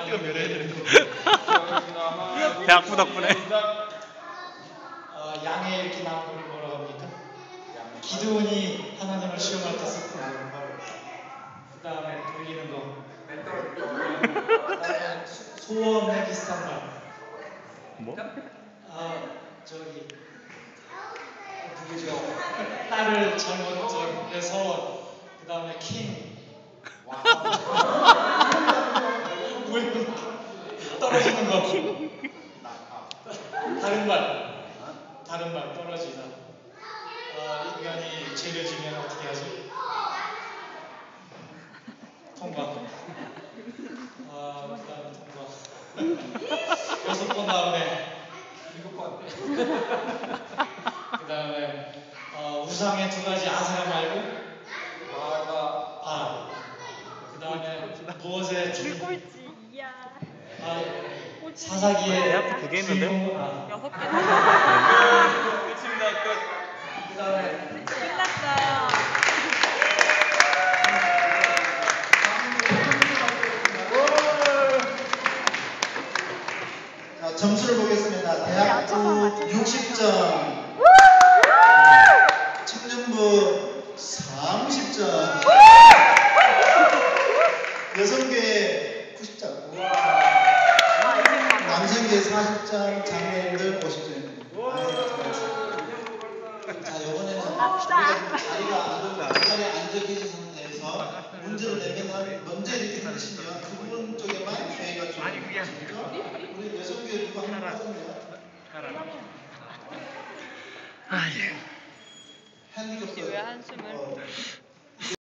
배 아프 덕분에. 양의 이렇게 나온 거를 뭐라고 합니까? 기드온이 하나님을 시험할 때 썼던 거를 바로. 그 다음에 돌리는 거. 그다음에 소원에 비슷한 말. 뭐? 저기 누구죠? 딸을 잘못 내 소원. 그 다음에 킹. 떨어지는 거. 다른 말 떨어지다. 인간이 죄를 지면 어떻게 하지? 통과. 그다음에 통과. 6번 다음에 7번. 그다음에 우상의 2가지 아세라 말고 그다음에 무엇에 사사기의 2개 있는데? 6개. 끝입니다. 끝. 그다음에 끝났어요. 자, 점수를 보겠습니다. 대학부 60점, 청년부 30점, 여성계 90점, 남성계 40점, 장애인들 50점입니다. 자, 이번에는 우리가 자리가 안 자리에 앉아 계신 상태에서 문제를 내면 먼저 이렇게 들으시면 그분 쪽에만 저희가 좀 우리 여성계 누가 한번 하거든요. 핸디캡 왜 한숨을?